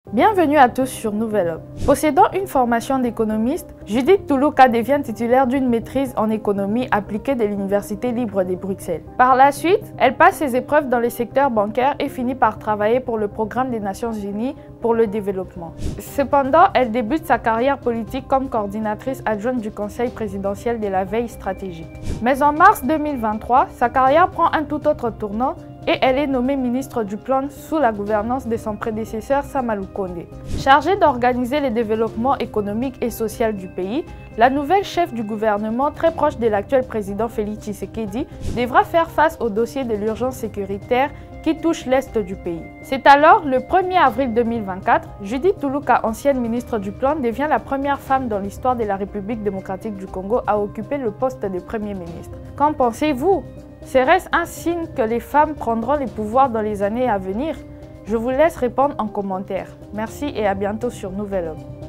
Bienvenue à tous sur Nouvel Homme. Possédant une formation d'économiste, Judith Toulouka devient titulaire d'une maîtrise en économie appliquée de l'Université libre de Bruxelles. Par la suite, elle passe ses épreuves dans le secteur bancaire et finit par travailler pour le Programme des Nations Unies pour le développement. Cependant, elle débute sa carrière politique comme coordinatrice adjointe du Conseil présidentiel de la veille stratégique. Mais en mars 2023, sa carrière prend un tout autre tournant et elle est nommée ministre du Plan sous la gouvernance de son prédécesseur Samalou Condé. Chargée d'organiser le développement économique et social du pays, la nouvelle chef du gouvernement, très proche de l'actuel président Félix Tshisekedi, devra faire face au dossier de l'urgence sécuritaire qui touche l'est du pays. C'est alors, le 1er avril 2024, Judith Toulouka, ancienne ministre du Plan, devient la première femme dans l'histoire de la République démocratique du Congo à occuper le poste de Premier ministre. Qu'en pensez-vous? Serait-ce un signe que les femmes prendront les pouvoirs dans les années à venir? Je vous laisse répondre en commentaire. Merci et à bientôt sur Nouvel Homme.